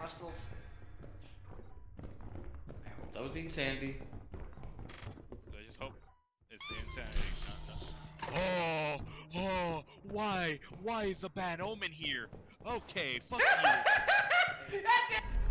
muscles. I hope that was the insanity. I just hope it's the insanity, not just... Oh! Why? Why is a bad omen here? Okay, fuck you! That's it!